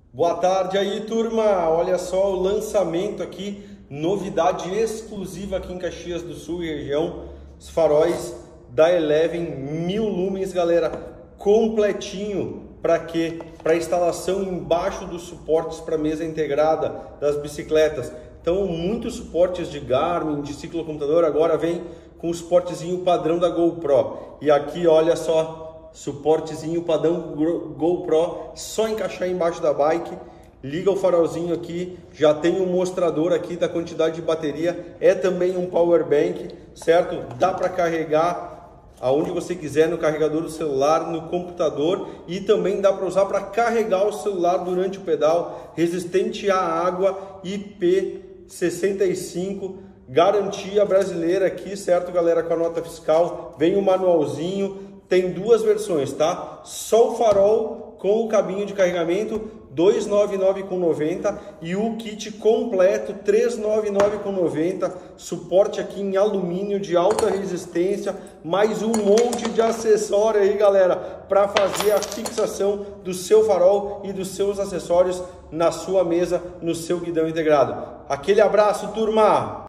Boa tarde aí, turma! Olha só o lançamento aqui, novidade exclusiva aqui em Caxias do Sul e região, os faróis da Eleven 1000 lumens, galera, completinho. Para quê? Para instalação embaixo dos suportes para mesa integrada das bicicletas. Então, muitos suportes de Garmin, de ciclocomputador, agora vem com o suportezinho padrão da GoPro. E aqui, olha só, suportezinho padrão GoPro, só encaixar embaixo da bike, liga o farolzinho aqui, já tem um mostrador aqui da quantidade de bateria, é também um power bank, certo? Dá para carregar aonde você quiser, no carregador do celular, no computador, e também dá para usar para carregar o celular durante o pedal, resistente à água, IP65, garantia brasileira aqui, certo, galera, com a nota fiscal, vem o manualzinho. Tem duas versões, tá? Só o farol com o cabinho de carregamento, 299,90, e o kit completo, 399,90. Suporte aqui em alumínio de alta resistência, mais um monte de acessório aí, galera, para fazer a fixação do seu farol e dos seus acessórios na sua mesa, no seu guidão integrado. Aquele abraço, turma!